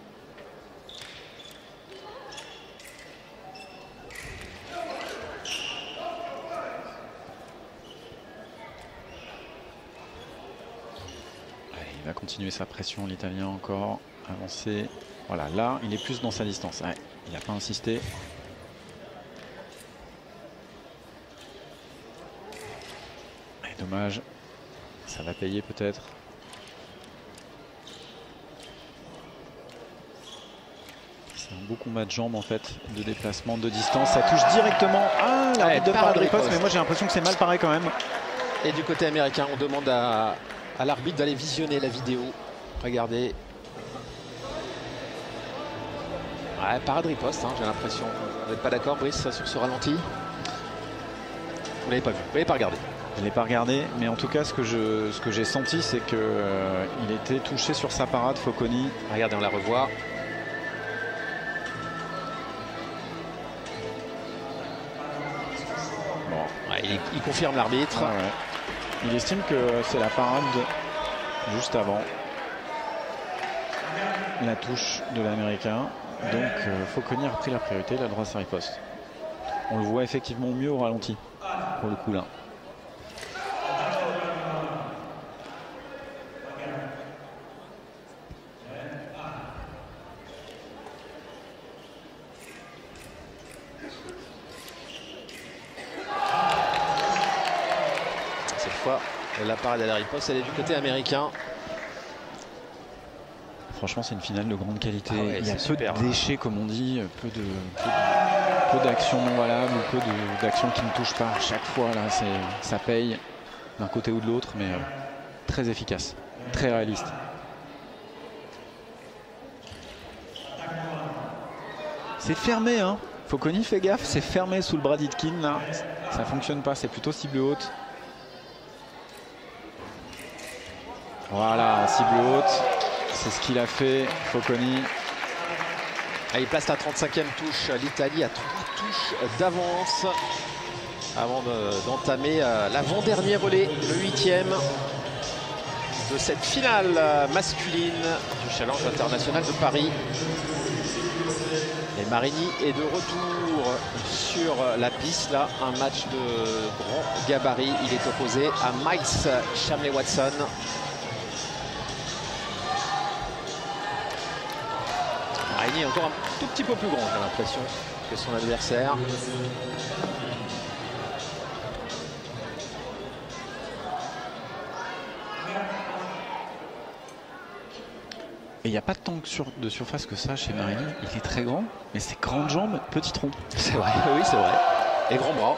Allez, il va continuer sa pression, l'Italien encore. Avancer. Voilà, là, il est plus dans sa distance. Ouais, il n'a pas insisté. Et dommage. Ça va payer peut-être. C'est un beau combat de jambes en fait, de déplacement, de distance. Ça touche directement. Ah, la ouais, de par riposte, mais moi j'ai l'impression que c'est mal pareil quand même. Et du côté américain, on demande à, à l'arbitre d'aller visionner la vidéo. Regardez. Ouais, parade riposte, hein, j'ai l'impression. Vous n'êtes pas d'accord, Brice, sur ce ralenti? Vous l'avez pas vu, vous l'avez pas regardé. Je ne l'ai pas regardé, mais en tout cas, ce que je, ce que j'ai senti, c'est que euh, il était touché sur sa parade, Foconi. Regardez, on la revoit. Ouais, il, il confirme l'arbitre. Ah ouais. Il estime que c'est la parade juste avant la touche de l'Américain. Donc euh, Foconi a repris la priorité, il a le droit à sa riposte. On le voit effectivement mieux au ralenti pour le coup là. La parade à la riposte, elle est du côté américain. Franchement, c'est une finale de grande qualité. Ah ouais, il y a peu super, de déchets, hein. Comme on dit, peu de peu d'actions non valables, peu d'actions qui ne touchent pas. À chaque fois, là, ça paye d'un côté ou de l'autre, mais euh, très efficace, très réaliste. C'est fermé, hein. Foconi, fait gaffe, c'est fermé sous le bras d'Itkin, là. Ça fonctionne pas, c'est plutôt cible haute. Voilà, cible haute, c'est ce qu'il a fait, Foconi. Ah, il place la trente-cinquième touche, l'Italie a trois touches d'avance avant d'entamer de, l'avant-dernier relais, le huitième de cette finale masculine du Challenge international de Paris. Et Marini est de retour sur la piste, là, un match de grand gabarit. Il est opposé à Miles Chamley-Watson. Marini est encore un tout petit peu plus grand, j'ai l'impression, que son adversaire. Et il n'y a pas tant sur, de surface que ça chez Marini. Il est très grand, mais ses grandes jambes, petit tronc. C'est vrai, oui, c'est vrai. Et grands bras.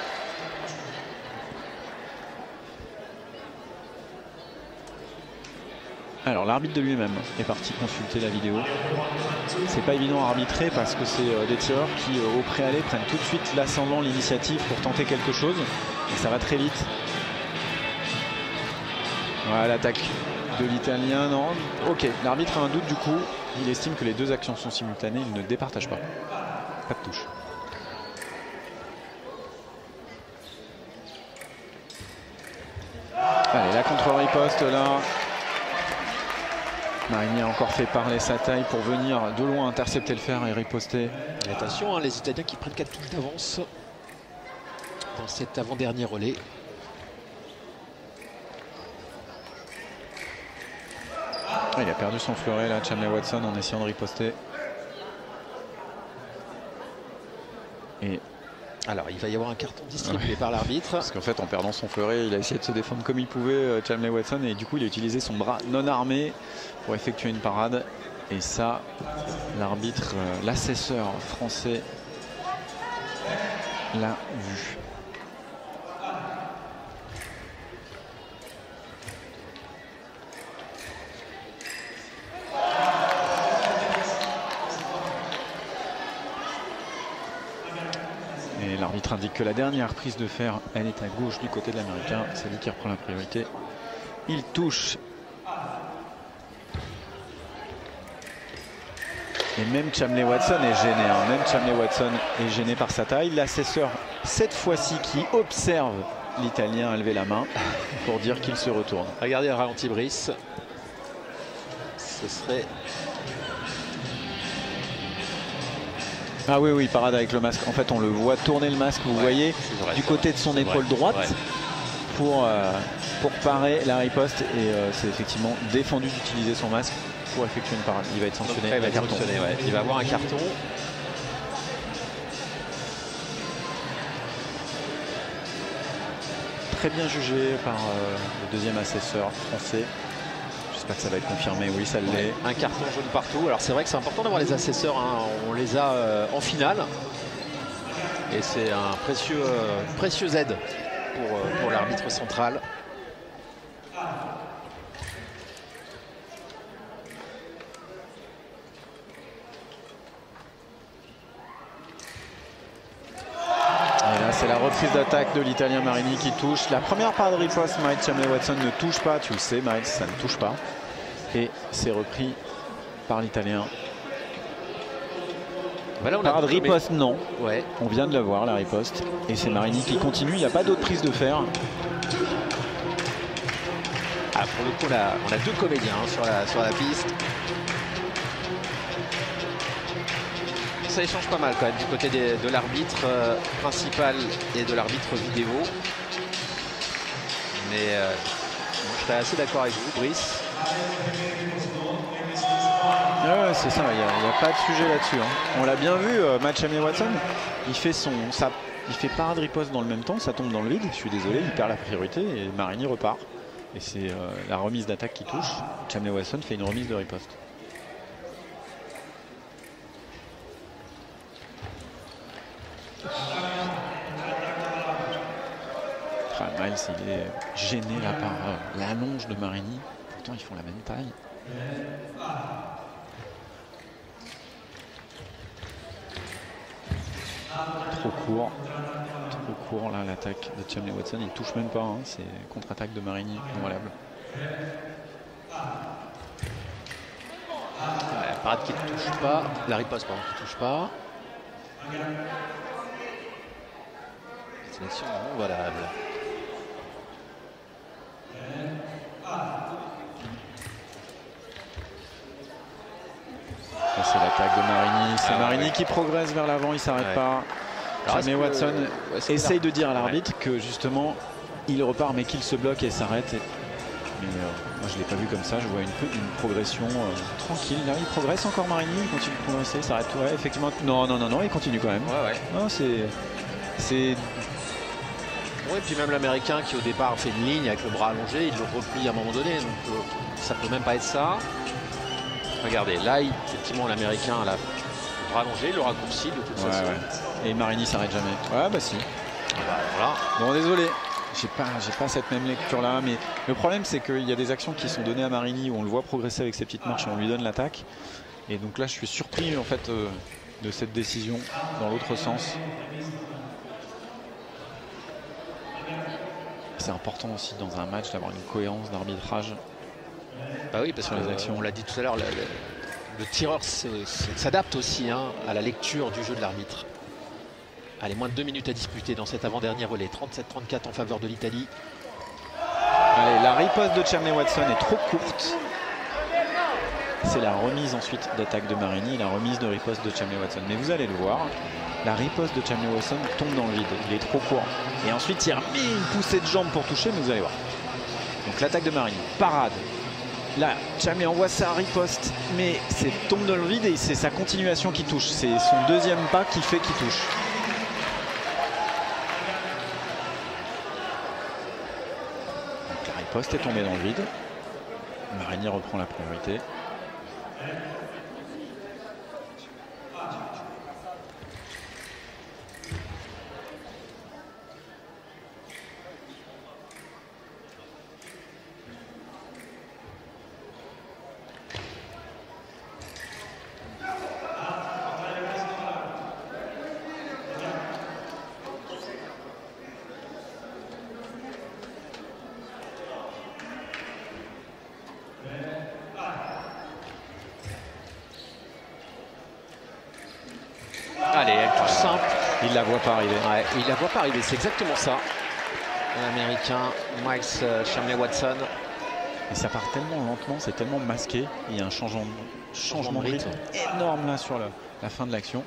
Alors l'arbitre de lui-même est parti consulter la vidéo. C'est pas évident à arbitrer parce que c'est euh, des tireurs qui euh, au préalé prennent tout de suite l'ascendant, l'initiative pour tenter quelque chose. Et ça va très vite. Voilà l'attaque de l'Italien, non. Ok, l'arbitre a un doute du coup. il estime que les deux actions sont simultanées, il ne départage pas. Pas de touche. Allez, la contre-riposte là. Marini a encore fait parler sa taille pour venir de loin intercepter le fer et riposter. Et attention, hein, les Italiens qui prennent quatre touches d'avance dans cet avant-dernier relais. Ah, il a perdu son fleuret là, Chamley Watson, en essayant de riposter. Et alors, il va y avoir un carton distribué ouais. par l'arbitre. Parce qu'en fait, en perdant son fleuret, il a essayé de se défendre comme il pouvait, euh, Chamley Watson, et du coup, il a utilisé son bras non armé pour effectuer une parade. Et ça, l'arbitre, euh, l'assesseur français l'a vu. L'arbitre indique que la dernière prise de fer, elle est à gauche du côté de l'Américain. C'est lui qui reprend la priorité. Il touche. Et même Chamley Watson est gêné. Hein. Même Chamley Watson est gêné par sa taille. L'assesseur, cette fois-ci, qui observe l'Italien a levé la main pour dire qu'il se retourne. Regardez le ralenti, Brice. Ce serait... Ah oui, oui, parade avec le masque. En fait, on le voit tourner le masque, vous ouais, voyez, vrai, du côté de son épaule vrai, droite pour, euh, pour parer la riposte. Et euh, c'est effectivement défendu d'utiliser son masque pour effectuer une parade. Il va être sanctionné. Donc, il, va être sanctionné ouais. il va avoir un carton. Très bien jugé par euh, le deuxième assesseur français. J'espère que ça va être confirmé, oui ça l'est. Ouais, un carton jaune partout. Alors c'est vrai que c'est important d'avoir les assesseurs, hein. On les a euh, en finale. Et c'est un précieux, euh, précieux aide pour, euh, pour l'arbitre central. Et là c'est la reprise d'attaque de l'Italien Marini qui touche. La première part de riposte, Miles Chamley Watson ne touche pas, tu le sais Miles, ça ne touche pas. Et c'est repris par l'Italien. Voilà, Parade riposte, non. Ouais. On vient de la voir, la riposte. Et c'est Marini qui continue. Il n'y a pas d'autre prise de fer. Ah, pour le coup, là, on a deux comédiens hein, sur, la, sur la piste. Ça échange pas mal quand même du côté des, de l'arbitre euh, principal et de l'arbitre vidéo. Mais euh, je serais assez d'accord avec vous, Brice. Ah ouais, c'est ça, il n'y a, a pas de sujet là-dessus. Hein. On l'a bien vu, euh, Miles Chamley Watson, il fait son, ça, il fait parade riposte dans le même temps, ça tombe dans le vide, je suis désolé, il perd la priorité et Marini repart. Et c'est euh, la remise d'attaque qui touche. Chamley Watson fait une remise de riposte. Enfin, Miles, il est gêné là par euh, l'allonge de Marini. Pourtant, ils font la même taille. Trop court, trop court là l'attaque de Chamley Watson, il touche même pas, hein. C'est contre-attaque de Marini, invalable. La parade qui ne touche pas, la riposte pardon, qui ne touche pas. C'est une action non valable. C'est l'attaque de Marini, c'est ah, Marini ouais. qui progresse vers l'avant, il ne s'arrête ouais. pas. Chamley Watson que, essaye de dire à l'arbitre ouais. que justement il repart mais qu'il se bloque et s'arrête. Et... Mais euh, moi je ne l'ai pas vu comme ça, je vois une, une progression euh, tranquille. Là il progresse encore Marini, il continue de progresser, il s'arrête. Ouais, effectivement. Non, non, non, non, il continue quand même. Ouais, ouais. Non, c'est. C'est. Oui, puis même l'Américain qui au départ fait une ligne avec le bras allongé, il le replie à un moment donné, donc euh, ça peut même pas être ça. Regardez, là, il, effectivement, l'Américain a le bras allongé, il le raccourcit de toute ouais, façon. Ouais. Et Marini s'arrête jamais. Ouais, bah si. Bah, voilà. Bon, désolé, j'ai pas, j'ai pas cette même lecture-là, mais le problème, c'est qu'il y a des actions qui sont données à Marini où on le voit progresser avec ses petites marches et on lui donne l'attaque. Et donc là, je suis surpris en fait euh, de cette décision dans l'autre sens. C'est important aussi dans un match d'avoir une cohérence d'arbitrage. Bah oui, parce que les actions, on l'a dit tout à l'heure, le tireur s'adapte aussi hein, à la lecture du jeu de l'arbitre. Allez, moins de deux minutes à disputer dans cet avant-dernier relais. trente-sept trente-quatre en faveur de l'Italie. Allez, la riposte de Chamley Watson est trop courte. C'est la remise ensuite d'attaque de Marini, la remise de riposte de Chamley Watson. Mais vous allez le voir, la riposte de Chamley Watson tombe dans le vide. Il est trop court. Et ensuite, il remet une poussée de jambe pour toucher, mais vous allez voir. Donc l'attaque de Marini, parade. Là, Chamley envoie sa riposte, mais c'est tombe dans le vide et c'est sa continuation qui touche. C'est son deuxième pas qui fait qu'il touche. Donc la riposte est tombée dans le vide. Marini reprend la priorité. Allez, elle touche simple. Il la voit pas arriver. Ouais, il la voit pas arriver, c'est exactement ça. L'Américain Miles Chamley Watson. Et ça part tellement lentement, c'est tellement masqué. Il y a un changement, changement de rythme énorme là sur le, la fin de l'action.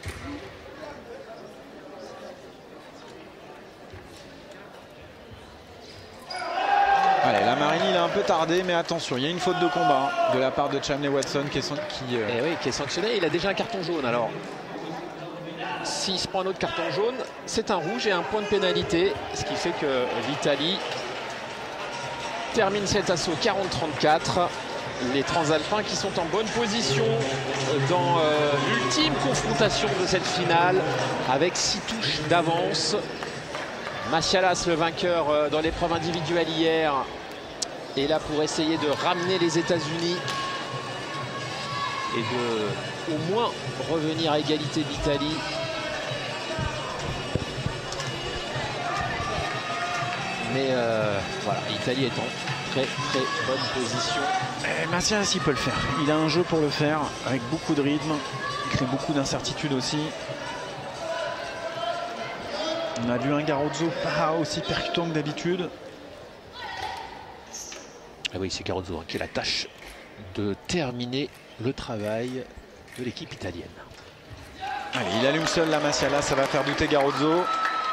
Allez, la Marini il a un peu tardé, mais attention, il y a une faute de combat hein, de la part de Chamley Watson qui est, son, qui, euh... Et oui, qui est sanctionné. Il a déjà un carton jaune alors. S'il se prend un autre carton jaune, c'est un rouge et un point de pénalité, ce qui fait que l'Italie termine cet assaut quarante trente-quatre. Les Transalpins qui sont en bonne position dans euh, l'ultime confrontation de cette finale avec six touches d'avance. Massialas, le vainqueur euh, dans l'épreuve individuelle hier, est là pour essayer de ramener les États-Unis et de au moins revenir à égalité de l'Italie. Mais euh, voilà, l'Italie est en très très bonne position. Et Massialas, il peut le faire. Il a un jeu pour le faire, avec beaucoup de rythme. Il crée beaucoup d'incertitudes aussi. On a vu un Garozzo pas aussi percutant que d'habitude. Ah oui, c'est Garozzo hein, qui a la tâche de terminer le travail de l'équipe italienne. Allez, il allume seul la Massialas, ça va faire douter Garozzo.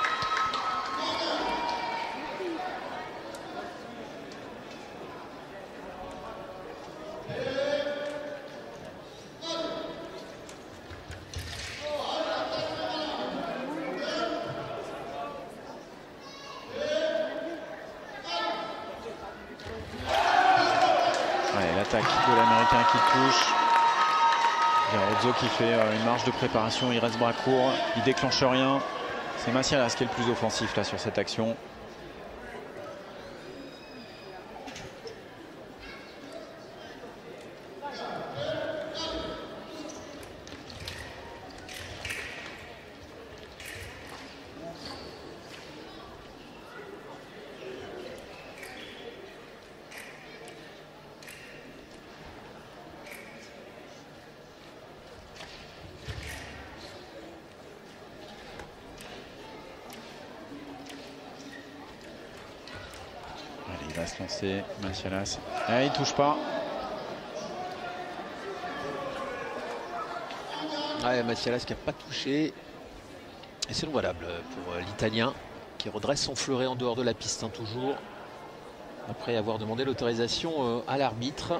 L'attaque de l'Américain qui touche. Garozzo qui fait une marche de préparation, il reste bras court, il déclenche rien. C'est Massialas qui est le plus offensif là sur cette action. Il va se lancer, Massialas. Ah, il touche pas. Ouais, Massialas qui n'a pas touché. Et c'est non valable pour l'Italien qui redresse son fleuret en dehors de la piste, hein, toujours. Après avoir demandé l'autorisation euh, à l'arbitre.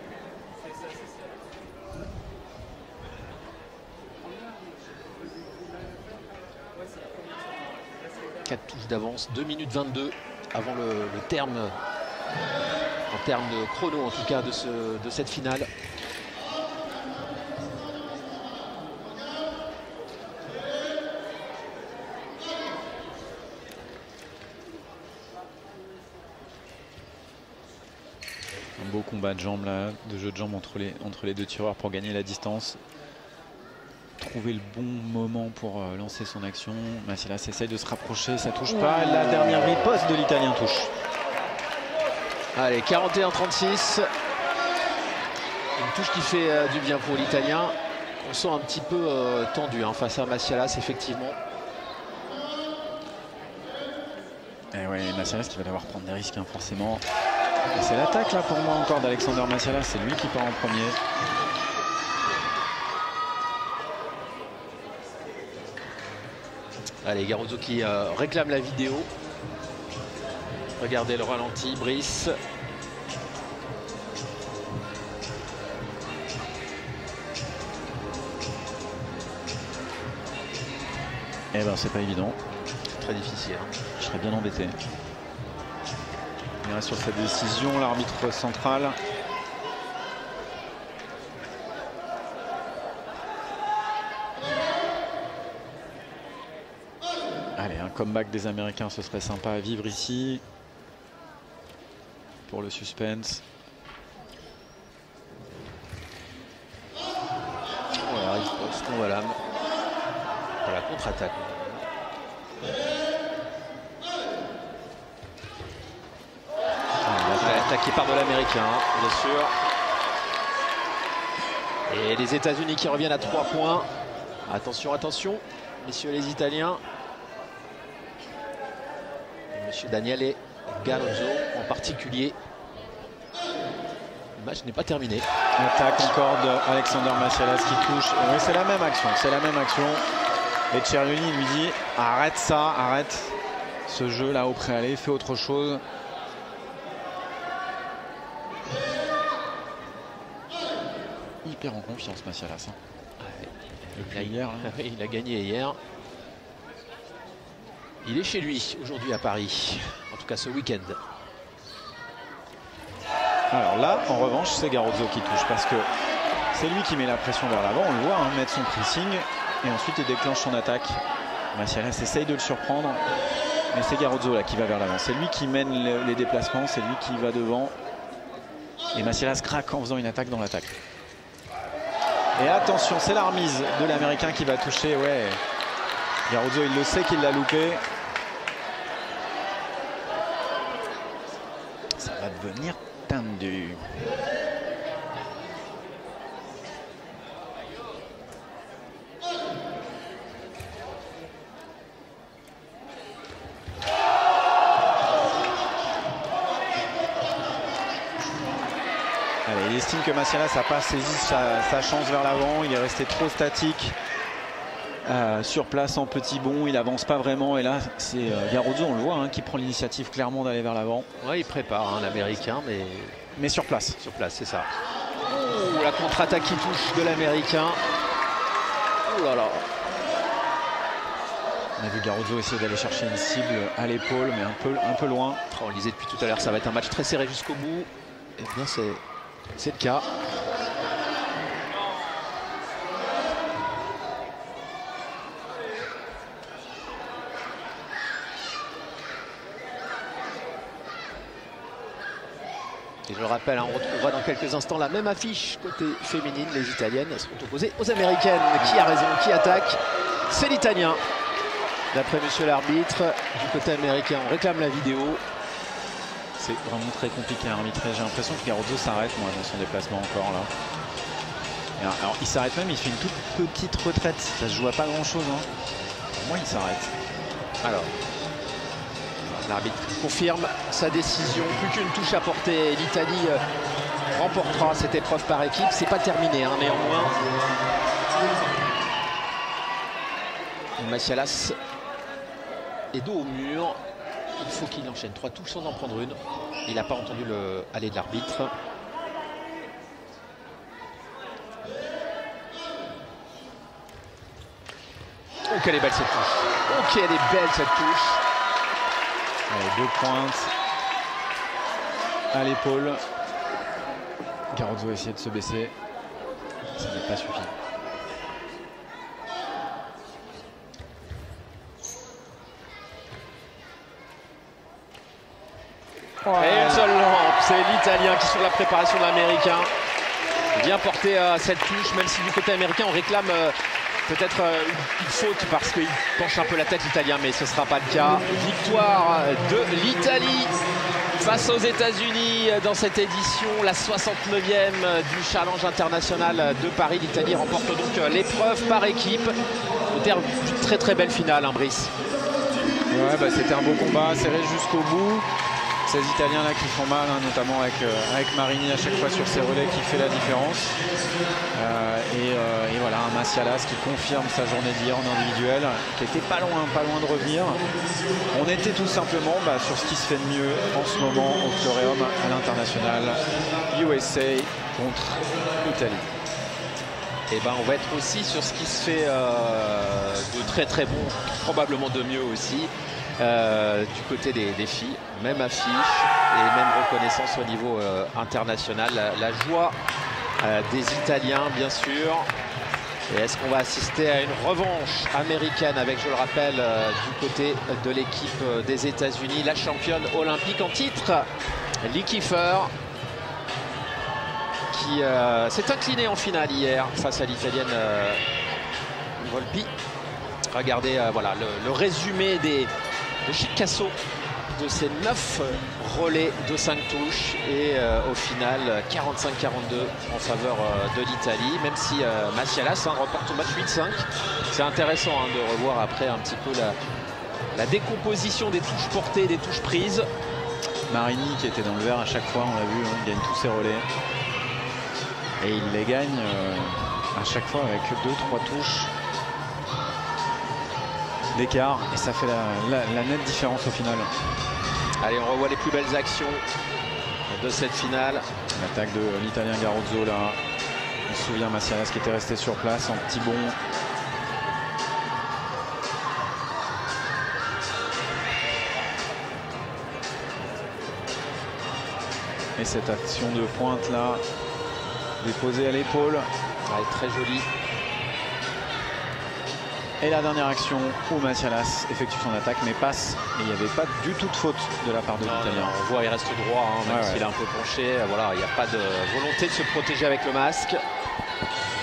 quatre touches d'avance, deux minutes vingt-deux avant le, le terme, en termes de chrono en tout cas, de, ce, de cette finale. Un beau combat de jambes là, de jeu de jambes entre les, entre les deux tireurs pour gagner la distance. Trouver le bon moment pour euh, lancer son action. Massialas essaye de se rapprocher, ça touche pas. La dernière riposte de l'Italien touche. Allez, quarante et un trente-six. Une touche qui fait euh, du bien pour l'Italien. On sent un petit peu euh, tendu hein, face à Massialas, effectivement. Et ouais, Massialas qui va devoir prendre des risques, hein, forcément. C'est l'attaque là pour moi encore d'Alexander Massialas, c'est lui qui part en premier. Allez, Garozzo qui euh, réclame la vidéo. Regardez le ralenti, Brice. Eh ben c'est pas évident. C'est très difficile. Hein. Je serais bien embêté. Il reste sur cette décision, l'arbitre central. Allez, un comeback des Américains, ce serait sympa à vivre ici. Pour le suspense. Voilà, il se tombe à l'âme. Pour la contre-attaque. L'attaque qui part de l'Américain, hein, bien sûr. Et les États-Unis qui reviennent à trois points. Attention, attention, messieurs les Italiens. Et monsieur Daniele Garozzo en particulier. Le match n'est pas terminé. Attaque encore d'Alexander Massialas qui touche. Oui, c'est la même action, c'est la même action. Et Cerioni lui dit arrête ça, arrête ce jeu là au préalé, fais autre chose. Hyper en confiance Massialas. Hein. Il a, hier, hein. il a gagné hier. Il est chez lui aujourd'hui à Paris, en tout cas ce week-end. Alors là, en revanche, c'est Garozzo qui touche parce que c'est lui qui met la pression vers l'avant. On le voit hein, mettre son pressing et ensuite il déclenche son attaque. Massialas essaye de le surprendre, mais c'est Garozzo là qui va vers l'avant. C'est lui qui mène les déplacements, c'est lui qui va devant. Et Massialas craque en faisant une attaque dans l'attaque. Et attention, c'est la remise de l'Américain qui va toucher. Ouais, Garozzo, il le sait qu'il l'a loupé. Ça va devenir tendu. Allez, il estime que Massialas n'a pas saisi sa, sa chance vers l'avant. Il est resté trop statique euh, sur place en petit bond. Il avance pas vraiment. Et là, c'est euh, Garozzo, on le voit, hein, qui prend l'initiative clairement d'aller vers l'avant. Ouais, il prépare hein, l'Américain, mais... mais sur place. Sur place, c'est ça. Oh, la contre-attaque qui touche de l'Américain. Oh là là. On a vu Garozzo essayer d'aller chercher une cible à l'épaule, mais un peu, un peu loin. Oh, on le disait depuis tout à l'heure, ça va être un match très serré jusqu'au bout. Et bien, c'est... C'est le cas. Et je le rappelle, hein, on retrouvera dans quelques instants la même affiche côté féminine. Les Italiennes seront opposées aux Américaines. Qui a raison? Qui attaque? C'est l'Italien. D'après monsieur l'arbitre, du côté américain, on réclame la vidéo. C'est vraiment très compliqué à arbitrer. J'ai l'impression que Garozzo s'arrête moi dans son déplacement encore là. Et alors il s'arrête même, il fait une toute petite retraite. Ça se joue à pas grand chose. Hein. Pour moi il s'arrête. Alors, l'arbitre confirme sa décision. Plus qu'une touche à porter. L'Italie euh, remportera cette épreuve par équipe. C'est pas terminé hein, néanmoins. Massialas est dos au mur. Il faut qu'il enchaîne trois touches sans en prendre une. Il n'a pas entendu le aller de l'arbitre. Oh, quelle est belle cette touche. Oh, quelle est belle cette touche. Allez, deux pointes à l'épaule. Garozzo a essayé de se baisser. Ça n'a pas suffi. Et une seule lampe, c'est l'Italien qui sur la préparation de l'Américain vient porter euh, cette touche, même si du côté américain on réclame euh, peut-être euh, une, une faute parce qu'il penche un peu la tête l'Italien, mais ce ne sera pas le cas. Victoire de l'Italie face aux États-Unis dans cette édition, la soixante-neuvième du Challenge international de Paris. L'Italie remporte donc l'épreuve par équipe au terme d'une très très belle finale, hein, Brice. Ouais, bah, c'était un beau combat, serré jusqu'au bout. Ces Italiens là qui font mal, hein, notamment avec, euh, avec Marini à chaque fois sur ses relais qui fait la différence. Euh, et, euh, et voilà, un Massialas qui confirme sa journée d'hier en individuel, qui était pas loin, pas loin de revenir. On était tout simplement bah, sur ce qui se fait de mieux en ce moment au Floréum à l'international. U S A contre l'Italie. Et ben on va être aussi sur ce qui se fait euh, de très très bon, probablement de mieux aussi. Euh, du côté des, des filles, même affiche et même reconnaissance au niveau euh, international. La, la joie euh, des Italiens, bien sûr. Et est-ce qu'on va assister à une revanche américaine avec, je le rappelle, euh, du côté de l'équipe euh, des États-Unis, la championne olympique en titre, Lee Kiefer, qui euh, s'est inclinée en finale hier face à l'Italienne euh, Volpi. Regardez euh, voilà, le, le résumé des de Chicasso de ces neuf relais de cinq touches et euh, au final quarante-cinq à quarante-deux en faveur euh, de l'Italie, même si euh, Massialas hein, remporte au match huit cinq. C'est intéressant hein, de revoir après un petit peu la, la décomposition des touches portées, des touches prises. Marini qui était dans le vert à chaque fois, on l'a vu, hein, il gagne tous ses relais et il les gagne euh, à chaque fois avec deux trois touches d'écart et ça fait la, la, la nette différence au final. Allez, on revoit les plus belles actions de cette finale. L'attaque de l'Italien Garozzo là. On se souvient Massialas qui était resté sur place en petit bond. Et cette action de pointe là, déposée à l'épaule. Ouais, très jolie. Et la dernière action où Massialas effectue son attaque mais passe. Et il n'y avait pas du tout de faute de la part de l'Italien. On voit il reste droit, hein, même ouais, s'il ouais. est un peu penché. Voilà, il n'y a pas de volonté de se protéger avec le masque.